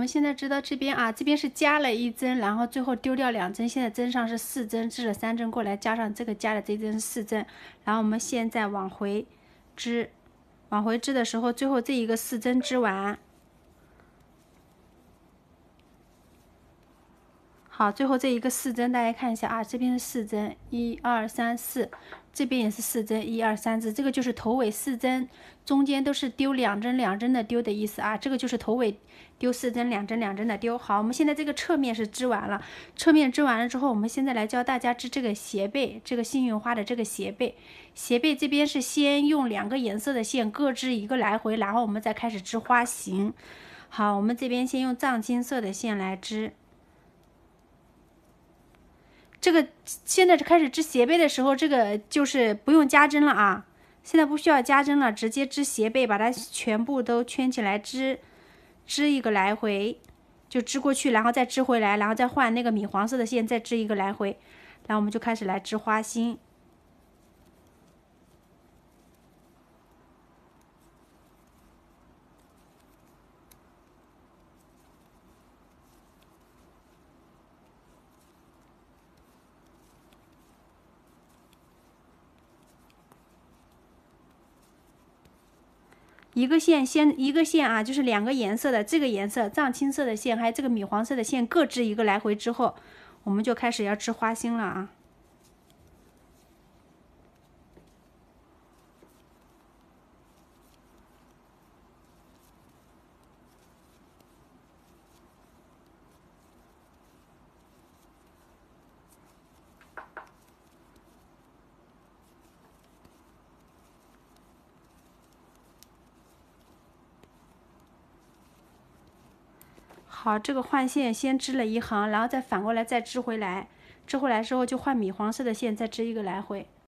们现在织到这边啊，这边是加了1针，然后最后丢掉2针，现在针上是4针，织了3针过来，加上这个加的这针是4针，然后我们现在往回织，往回织的时候，最后这一个4针织完。好，最后这一个4针，大家看一下啊，这边是4针，1、2、3、4，这边也是4针，1、2、3针，这个就是头尾4针，中间都是丢2针2针的丢的意思啊，这个就是头尾丢4针2针2针的丢。好，我们现在这个侧面是织完了，侧面织完了之后，我们现在来教大家织这个斜背，这个幸运花的这个斜背。斜背这边是先用2个颜色的线各织1个来回，然后我们再开始织花形。好，我们这边先用藏青色的线来织。这个现在开始织斜背的时候，这个就是不用加针了啊，现在不需要加针了，直接织斜背，把它全部都圈起来织1个来回，就织过去，然后再织回来，然后再换那个米黄色的线，再织1个来回，然后我们就开始来织花心。一个线啊，就是2个颜色的，这个颜色藏青色的线，还有这个米黄色的线，各织1个来回之后，我们就开始要织花心了啊。好，这个换线先织了1行，然后再反过来再织回来，织回来之后就换米黄色的线，再织1个来回。